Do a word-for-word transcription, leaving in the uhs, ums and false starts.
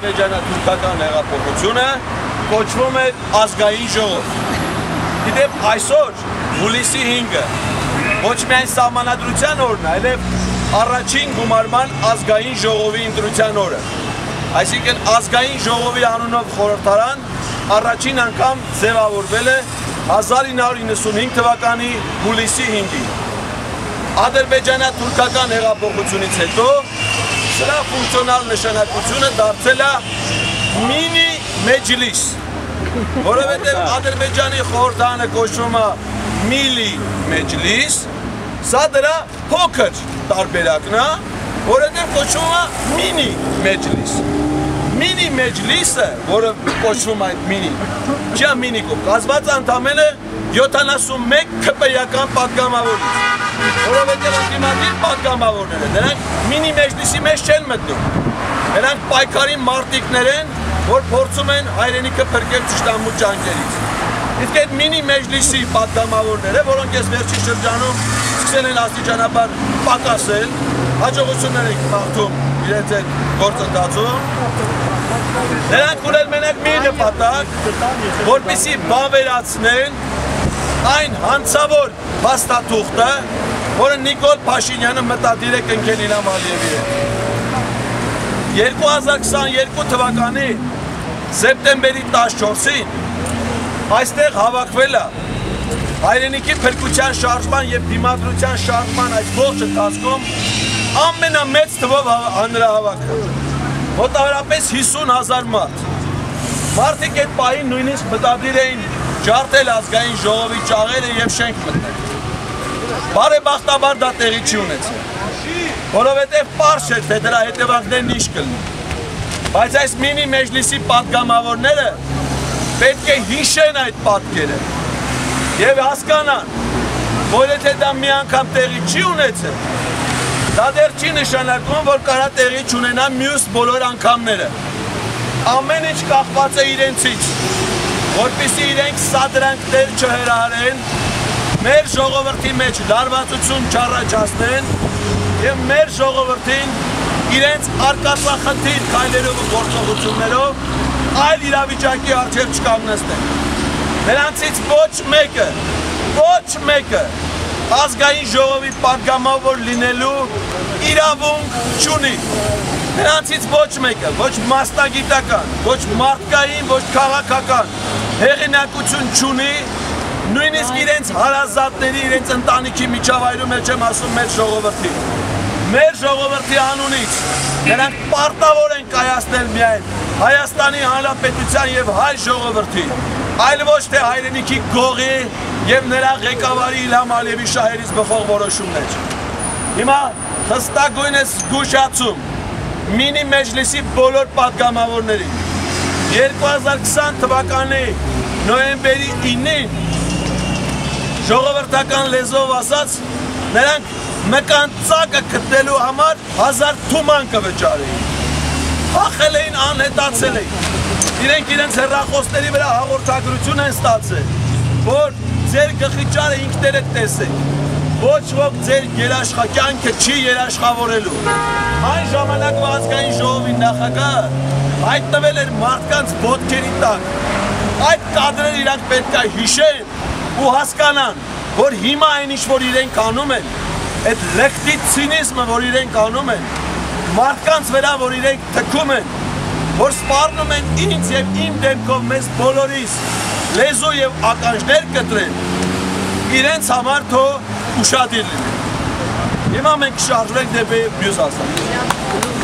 ադրբեջանա-թուրքական հեղափոխությունը կոչվում է ազգային ժողով։ Գիտեք, այսօր հուլիսի հինգը ոչ միայն սահմանադրության օրն է, այլև առաջին գումարման ազգային ժողովի ընտրության օրը։ Այսինքն ազգային ժողովի անունով խորհրդարան առաջին անգամ ձևավորվել է հազար ինը հարյուր իննսունհինգ թվականի հուլիսի հինգին։ Ադրբեջանա-թուրքական հեղափոխությունից հետո սրա ֆունկցիոնալ նշանակությունը դարձել է մինի մեջլիս, որովհետև Ադրբեջանի խորհրդարանը կոչվում է միլի մեջլիս, սա դրա փոքր տարբերակն է, որովհետև կոչվում է մինի մեջլիս։ Մինի մեջլիսը, որը կոչվում է այդ մինի, չի մինիկում, կազմված ընդամենը յոթանասունմեկ քպեական պատգամավորից, որովհետև ընդդիմադիր պատգամավորներ են, նրանք մինի մեջլիսի մեջ չեն մտնում, նրանք պայքարի մարտիկներ են, որ փորձում են հայրենիքը փրկել թշնամու ճանկերից։ Իսկ այդ մինի մեջլիսի պատգամավորները, որոնք այս վերջին շրջանում սկսել են աստիճանաբար պակասել, հաջողություններ են մաղթում իրենց այդ գործընթացում, նրանք ունել մենակ մի նպատակ, որպեսզի բավերացնեն այն հանցավոր փաստաթուղթը, որը Նիկոլ Փաշինյանը մտադիր է կնքել Իլհամ Ալիևի հետ։ երկու հազար քսաներկու թվականի սեպտեմբերի տասնչորսին այստեղ հավաքվել է հայրենիքի փրկության շարժման և դիմադրության շարժման այս ողջ ընթացքում ամենամեծ թվով հանրահավաքը, մոտավորապես հիսուն հազար մարդ։ Մարդիկ այդ պահին նույնիսկ մտադիր էին ջարդել ազգային ժողովի ճաղերը և շենք մտնել։ Բարեբախտաբար դա տեղի չի ունեցել, որովհետև պարզ չէր, թե դրա հետևանքներն ինչ կլինի։ Բայց այս մինի մեջլիսի պատգամավորները պետք է հիշեն այդ պատկերը և հասկանան, որ եթե դա մի անգամ տեղի չի ունեցել, դա դեռ չի նշանակում, որ կարա տեղի չունենա մյուս բոլոր անգամները։ Ամեն ինչ կախված է իրենցից, որպեսզի իրենք սադրանքներ չհրահարեն, մեր ժողովրդի մեջ լարվածություն չառաջացնեն և մեր ժողովրդին իրենց արկածախնդիր քայլերով ու գործողություններով այլ իրավիճակի առջև չկանգնեցնեն։ Նրանցից ոչ մեկը, ոչ մեկը ազգային ժողովի պատգամավոր լինելու իրավունք չունի։ Նրանցից ոչ մեկը, ոչ մասնագիտական, ոչ մարդկային, ոչ քաղաքական հեղինակություն չունի, նույնիսկ իրենց հարազատների, իրենց ընտանիքի միջավայրում էլ չեմ ասում մեր ժողովրդի։ Մեր ժողովրդի անունից նրանք պարտավոր են կայացնել միայն Հայաստանի Հանրապետության և հայ ժողովրդի, այլ ոչ թե հայրենիքի գողի և նրա ղեկավարի Իլհամ Ալիևի շահերից բխող որոշումներ։ Հիմա խստագույնս զգուշացում մինի մեջլիսի բոլոր պատգամավորներին երկու հազար քսան թվականի նոյեմբերի ինին ժողովրդական լեզվով ասած նրանք մկան ծակը գտնելու համար հազար թուման կվճարեին, փախել էին, անհետացել էին, իրենք իրենց հեռախոսների վրա հաղորդագրություն են ստացել, որ ձեր գլխիճարը ինքներդ տեսեք, ոչ ոք ձեր երաշխակյանքը չի երաշխավորելու։ Այն ժամանակվա ազգային ժողովի նախագահը հայտնվել էր մարդկանց ոտքերի տակ։ Այդ կադրերը իրանք պետք է հիշեն ու հասկանան, որ հիմա այն ինչ որ իրենք անում են, այդ լկտի ցինիզմը, որ իրենք անում են, մարդկանց վրա, որ իրենք թքում են, որ սպառնում են ինձ և իմ դեմքով մեզ բոլորիս լեզու և ականջներ կտրեն, իրենց համար թող ուշադիր լինեն։ Հիմա մենք շարժվենք դեպի մյուս ասած։